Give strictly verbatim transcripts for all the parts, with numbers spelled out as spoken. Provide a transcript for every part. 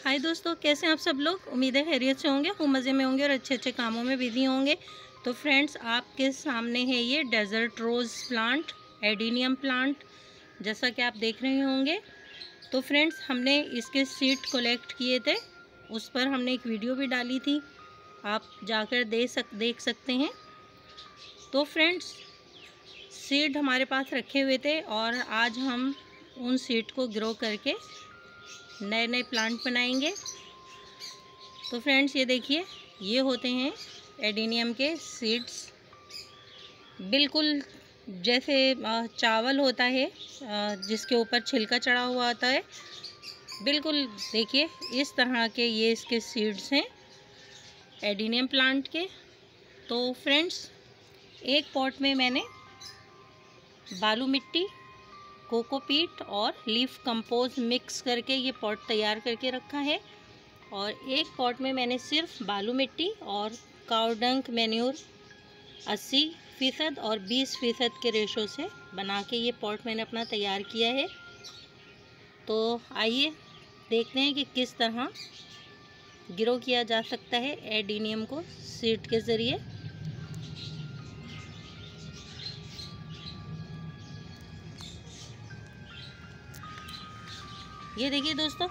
हाय दोस्तों, कैसे हैं आप सब लोग। उम्मीद है खैरियत से होंगे, खूब मज़े में होंगे और अच्छे अच्छे कामों में बिजी होंगे। तो फ्रेंड्स, आपके सामने है ये desert rose plant, adenium plant, जैसा कि आप देख रहे होंगे। तो फ्रेंड्स, हमने इसके सीड कलेक्ट किए थे, उस पर हमने एक वीडियो भी डाली थी, आप जाकर दे सक देख सकते हैं। तो फ्रेंड्स, सीड हमारे पास रखे हुए थे और आज हम उन सीड को ग्रो करके नए नए प्लांट बनाएंगे। तो फ्रेंड्स, ये देखिए, ये होते हैं एडीनियम के सीड्स। बिल्कुल जैसे चावल होता है जिसके ऊपर छिलका चढ़ा हुआ आता है, बिल्कुल देखिए इस तरह के ये इसके सीड्स हैं एडीनियम प्लांट के। तो फ्रेंड्स, एक पॉट में मैंने बालू मिट्टी, कोकोपीट और लीफ कंपोज मिक्स करके ये पॉट तैयार करके रखा है। और एक पॉट में मैंने सिर्फ बालू मिट्टी और काउडंक मैन्योर अस्सी फ़ीसद और बीस फ़ीसद के रेशो से बना के ये पॉट मैंने अपना तैयार किया है। तो आइए देखते हैं कि किस तरह ग्रो किया जा सकता है एडीनियम को सीड के ज़रिए। ये देखिए दोस्तों,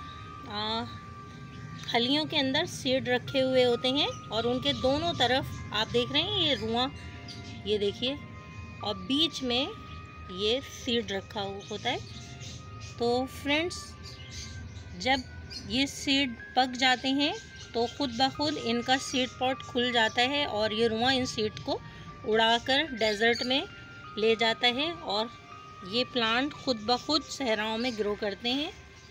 फलियों के अंदर सीड रखे हुए होते हैं और उनके दोनों तरफ आप देख रहे हैं ये रुआं, ये देखिए, और बीच में ये सीड रखा होता है। तो फ्रेंड्स, जब ये सीड पक जाते हैं तो खुद ब खुद इनका सीड पॉट खुल जाता है और ये रुआं इन सीड को उड़ाकर डेजर्ट में ले जाता है और ये प्लांट खुद ब खुद सहराओं में ग्रो करते हैं।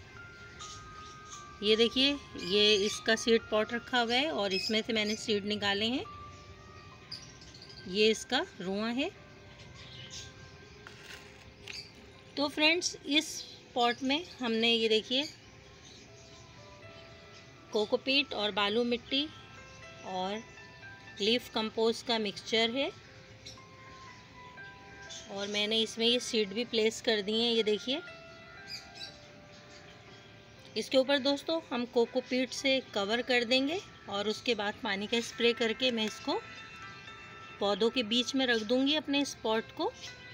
ये देखिए, ये इसका सीड पॉट रखा हुआ है और इसमें से मैंने सीड निकाले हैं। ये इसका रुआं है। तो फ्रेंड्स, इस पॉट में हमने ये देखिए कोकोपीट और बालू मिट्टी और लीफ कंपोस्ट का मिक्सचर है और मैंने इसमें ये सीड भी प्लेस कर दिए हैं। ये देखिए, इसके ऊपर दोस्तों हम कोकोपीट से कवर कर देंगे और उसके बाद पानी का स्प्रे करके मैं इसको पौधों के बीच में रख दूंगी अपने स्पॉट को।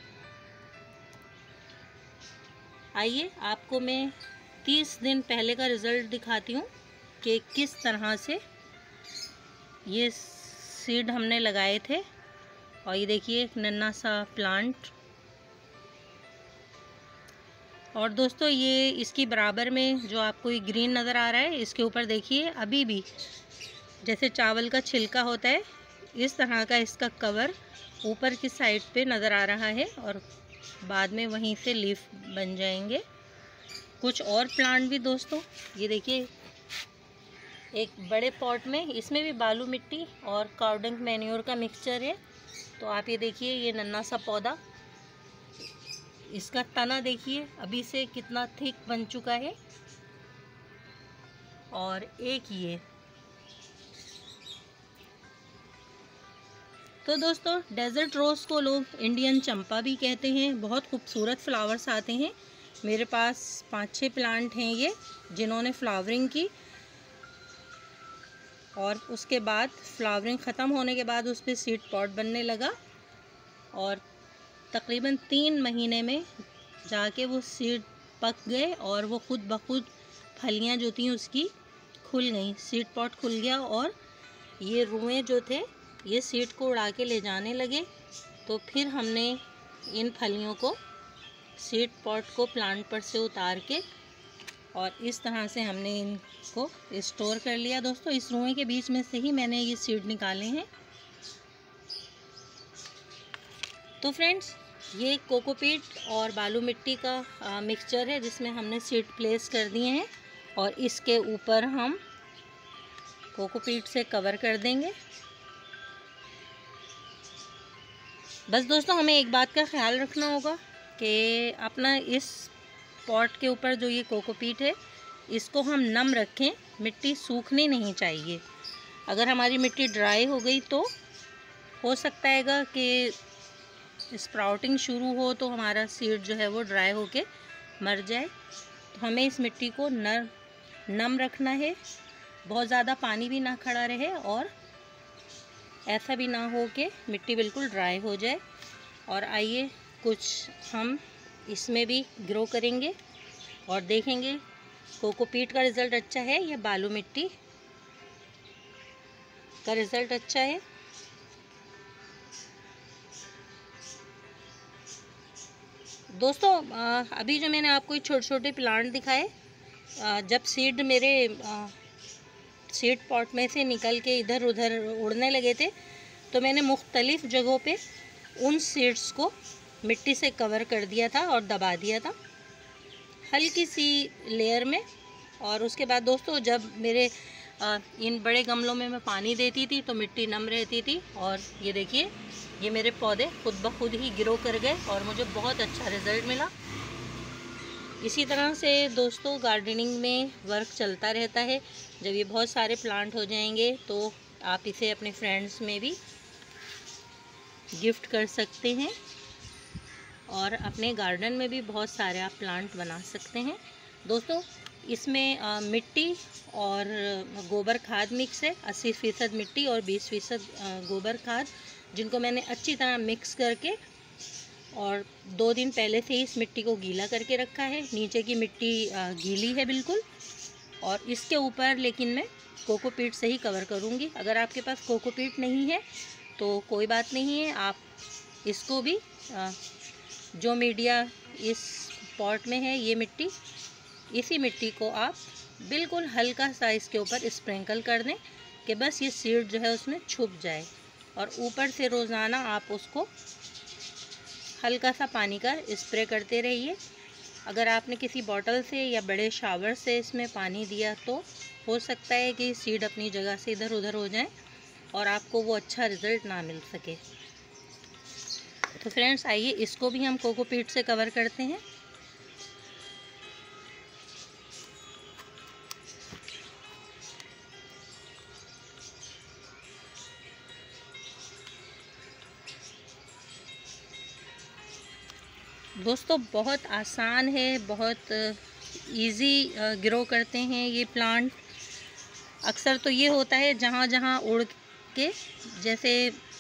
आइए आपको मैं तीस दिन पहले का रिज़ल्ट दिखाती हूँ कि किस तरह से ये सीड हमने लगाए थे। और ये देखिए एक नन्हा सा प्लांट। और दोस्तों, ये इसकी बराबर में जो आपको ये ग्रीन नज़र आ रहा है, इसके ऊपर देखिए अभी भी जैसे चावल का छिलका होता है, इस तरह का इसका कवर ऊपर की साइड पे नज़र आ रहा है और बाद में वहीं से लीफ बन जाएंगे। कुछ और प्लांट भी दोस्तों, ये देखिए एक बड़े पॉट में, इसमें भी बालू मिट्टी और काउडंक मैन्योर का मिक्सचर है। तो आप ये देखिए, ये नन्हा सा पौधा, इसका तना देखिए अभी से कितना थिक बन चुका है। और एक ये, तो दोस्तों डेजर्ट रोज़ को लोग इंडियन चंपा भी कहते हैं। बहुत खूबसूरत फ्लावर्स आते हैं। मेरे पास पाँच छः प्लांट हैं ये जिन्होंने फ्लावरिंग की और उसके बाद फ्लावरिंग ख़त्म होने के बाद उस पर सीड पॉट बनने लगा और तकरीबन तीन महीने में जाके वो सीड पक गए और वो खुद ब खुद फलियाँ जो थी उसकी खुल गई, सीड पॉट खुल गया और ये रुएं जो थे ये सीड को उड़ा के ले जाने लगे। तो फिर हमने इन फलियों को सीड पॉट को प्लांट पर से उतार के और इस तरह से हमने इनको स्टोर कर लिया। दोस्तों, इस रुएं के बीच में से ही मैंने ये सीड निकाले हैं। तो फ्रेंड्स, ये कोकोपीट और बालू मिट्टी का मिक्सचर है जिसमें हमने सीड प्लेस कर दिए हैं और इसके ऊपर हम कोकोपीट से कवर कर देंगे। बस दोस्तों, हमें एक बात का ख्याल रखना होगा कि अपना इस पॉट के ऊपर जो ये कोकोपीट है इसको हम नम रखें, मिट्टी सूखनी नहीं चाहिए। अगर हमारी मिट्टी ड्राई हो गई तो हो सकता है कि स्प्राउटिंग शुरू हो तो हमारा सीड जो है वो ड्राई होके मर जाए। तो हमें इस मिट्टी को नर नम रखना है, बहुत ज़्यादा पानी भी ना खड़ा रहे और ऐसा भी ना हो कि मिट्टी बिल्कुल ड्राई हो जाए। और आइए कुछ हम इसमें भी ग्रो करेंगे और देखेंगे कोकोपीट का रिज़ल्ट अच्छा है या बालू मिट्टी का रिज़ल्ट अच्छा है। दोस्तों अभी जो मैंने आपको छोटे छोटे प्लांट दिखाए, जब सीड मेरे सीड पॉट में से निकल के इधर उधर उड़ने लगे थे तो मैंने मुख्तलिफ़ जगहों पे उन सीड्स को मिट्टी से कवर कर दिया था और दबा दिया था हल्की सी लेयर में। और उसके बाद दोस्तों जब मेरे आ, इन बड़े गमलों में मैं पानी देती थी तो मिट्टी नम रहती थी और ये देखिए ये मेरे पौधे खुद ब खुद ही ग्रो कर गए और मुझे बहुत अच्छा रिज़ल्ट मिला। इसी तरह से दोस्तों गार्डनिंग में वर्क चलता रहता है। जब ये बहुत सारे प्लांट हो जाएंगे तो आप इसे अपने फ्रेंड्स में भी गिफ्ट कर सकते हैं और अपने गार्डन में भी बहुत सारे आप प्लांट बना सकते हैं। दोस्तों इसमें आ, मिट्टी और गोबर खाद मिक्स है, अस्सी फ़ीसद मिट्टी और बीस फ़ीसद गोबर खाद, जिनको मैंने अच्छी तरह मिक्स करके और दो दिन पहले से ही इस मिट्टी को गीला करके रखा है। नीचे की मिट्टी गीली है बिल्कुल और इसके ऊपर लेकिन मैं कोकोपीट से ही कवर करूँगी। अगर आपके पास कोकोपीट नहीं है तो कोई बात नहीं है, आप इसको भी जो मीडिया इस पॉट में है ये मिट्टी, इसी मिट्टी को आप बिल्कुल हल्का सा इसके ऊपर स्प्रिंकल कर दें कि बस ये सीड जो है उसमें छुप जाए और ऊपर से रोज़ाना आप उसको हल्का सा पानी का स्प्रे करते रहिए। अगर आपने किसी बॉटल से या बड़े शावर से इसमें पानी दिया तो हो सकता है कि सीड अपनी जगह से इधर उधर हो जाए और आपको वो अच्छा रिज़ल्ट ना मिल सके। तो फ्रेंड्स आइए इसको भी हम कोकोपीट से कवर करते हैं। दोस्तों बहुत आसान है, बहुत इजी ग्रो करते हैं ये प्लांट। अक्सर तो ये होता है जहाँ जहाँ उड़ के, जैसे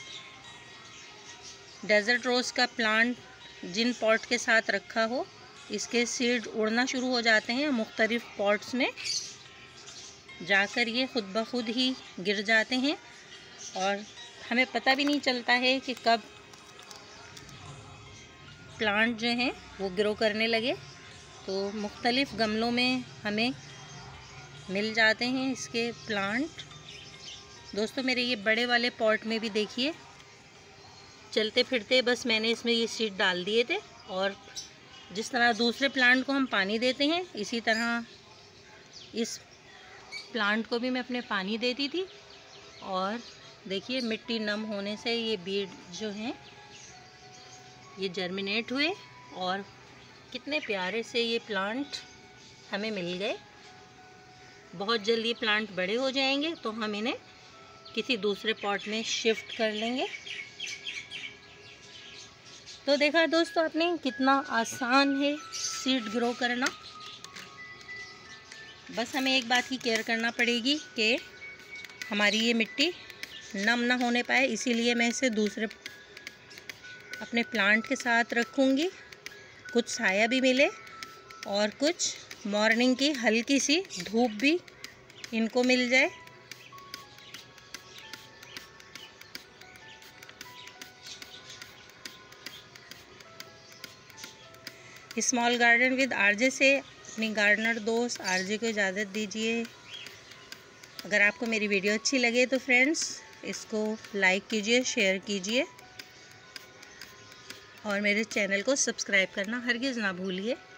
डेजर्ट रोज़ का प्लांट जिन पॉट के साथ रखा हो इसके सीड उड़ना शुरू हो जाते हैं मुख्तलिफ़ पॉट्स में जाकर, ये खुद ब खुद ही गिर जाते हैं और हमें पता भी नहीं चलता है कि कब प्लांट जो हैं वो ग्रो करने लगे। तो मुख्तलिफ़ गमलों में हमें मिल जाते हैं इसके प्लांट। दोस्तों मेरे ये बड़े वाले पॉट में भी देखिए चलते फिरते बस मैंने इसमें ये सीड डाल दिए थे और जिस तरह दूसरे प्लांट को हम पानी देते हैं इसी तरह इस प्लांट को भी मैं अपने पानी देती थी। और देखिए मिट्टी नम होने से ये बीज जो हैं ये जर्मिनेट हुए और कितने प्यारे से ये प्लांट हमें मिल गए। बहुत जल्द ये प्लांट बड़े हो जाएंगे तो हम इन्हें किसी दूसरे पॉट में शिफ्ट कर लेंगे। तो देखा दोस्तों आपने कितना आसान है सीड ग्रो करना। बस हमें एक बात की केयर करना पड़ेगी कि हमारी ये मिट्टी नम ना होने पाए, इसीलिए मैं इसे दूसरे अपने प्लांट के साथ रखूँगी, कुछ साया भी मिले और कुछ मॉर्निंग की हल्की सी धूप भी इनको मिल जाए। स्मॉल गार्डन विद आरजे से अपनी गार्डनर दोस्त आरजे को इजाज़त दीजिए। अगर आपको मेरी वीडियो अच्छी लगे तो फ्रेंड्स इसको लाइक कीजिए, शेयर कीजिए और मेरे चैनल को सब्सक्राइब करना हरगिज़ ना भूलिए।